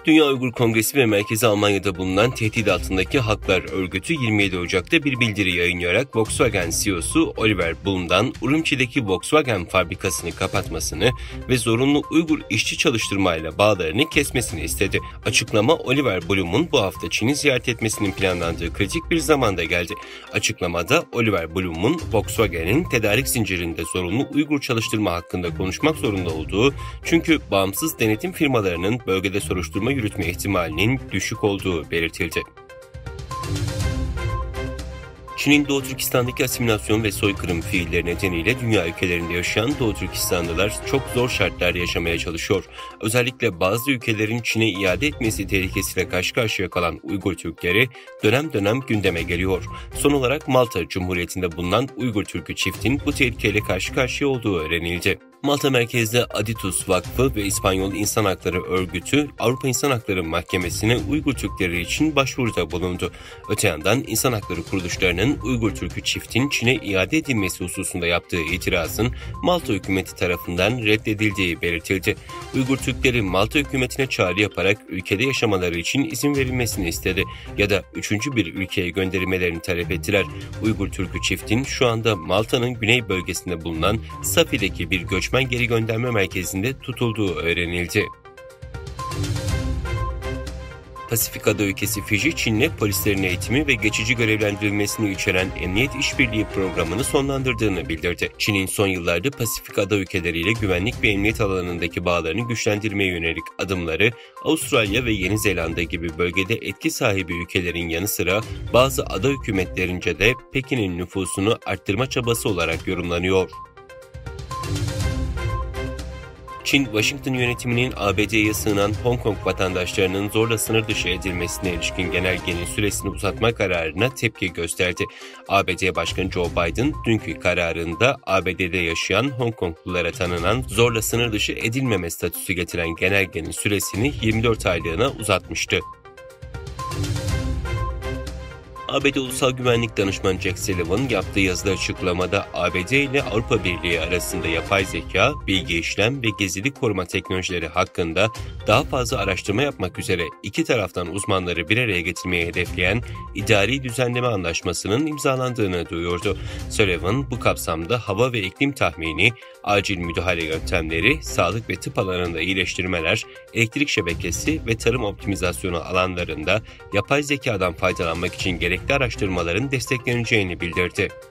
Dünya Uygur Kongresi ve merkezi Almanya'da bulunan Tehdit Altındaki Halklar Örgütü 27 Ocak'ta bir bildiri yayınlayarak Volkswagen CEO'su Oliver Blume'dan Urumçi'deki Volkswagen fabrikasını kapatmasını ve zorunlu Uygur işçi çalıştırmayla bağlarını kesmesini istedi. Açıklama Oliver Blume'un bu hafta Çin'i ziyaret etmesinin planlandığı kritik bir zamanda geldi. Açıklamada Oliver Blume'un Volkswagen'in tedarik zincirinde zorunlu Uygur çalıştırma hakkında konuşmak zorunda olduğu, çünkü bağımsız denetim firmalarının bölgede soruşturma yürütme ihtimalinin düşük olduğu belirtildi. Çin'in Doğu Türkistan'daki asimilasyon ve soykırım fiilleri nedeniyle dünya ülkelerinde yaşayan Doğu Türkistanlılar çok zor şartlar yaşamaya çalışıyor. Özellikle bazı ülkelerin Çin'e iade etmesi tehlikesiyle karşı karşıya kalan Uygur Türkleri dönem dönem gündeme geliyor. Son olarak Malta Cumhuriyeti'nde bulunan Uygur Türk'ü çiftin bu tehlikeyle karşı karşıya olduğu öğrenildi. Malta merkezli Aditus Vakfı ve İspanyol İnsan Hakları Örgütü Avrupa İnsan Hakları Mahkemesi'ne Uygur Türkleri için başvuruda bulundu. Öte yandan İnsan Hakları kuruluşlarının Uygur Türk'ü çiftin Çin'e iade edilmesi hususunda yaptığı itirazın Malta hükümeti tarafından reddedildiği belirtildi. Uygur Türkleri Malta hükümetine çağrı yaparak ülkede yaşamaları için izin verilmesini istedi ya da üçüncü bir ülkeye gönderilmelerini talep ettiler. Uygur Türk'ü çiftin şu anda Malta'nın güney bölgesinde bulunan Safi'deki bir göçmen geri gönderme merkezinde tutulduğu öğrenildi. Pasifik ada ülkesi Fiji, Çin'le polislerin eğitimi ve geçici görevlendirilmesini içeren Emniyet İşbirliği programını sonlandırdığını bildirdi. Çin'in son yıllarda Pasifik ada ülkeleriyle güvenlik ve emniyet alanındaki bağlarını güçlendirmeye yönelik adımları Avustralya ve Yeni Zelanda gibi bölgede etki sahibi ülkelerin yanı sıra bazı ada hükümetlerince de Pekin'in nüfusunu arttırma çabası olarak yorumlanıyor. Çin, Washington yönetiminin ABD'ye sığınan Hong Kong vatandaşlarının zorla sınır dışı edilmesine ilişkin genelgenin süresini uzatma kararına tepki gösterdi. ABD Başkanı Joe Biden, dünkü kararında ABD'de yaşayan Hong Konglulara tanınan zorla sınır dışı edilmeme statüsü getiren genelgenin süresini 24 aylığına uzatmıştı. ABD Ulusal Güvenlik Danışmanı Jack Sullivan yaptığı yazılı açıklamada ABD ile Avrupa Birliği arasında yapay zeka, bilgi işlem ve gizlilik koruma teknolojileri hakkında daha fazla araştırma yapmak üzere iki taraftan uzmanları bir araya getirmeyi hedefleyen idari düzenleme anlaşmasının imzalandığını duyurdu. Sullivan bu kapsamda hava ve iklim tahmini, acil müdahale yöntemleri, sağlık ve tıp alanında iyileştirmeler, elektrik şebekesi ve tarım optimizasyonu alanlarında yapay zekadan faydalanmak için gerekli araştırmaların destekleneceğini bildirdi.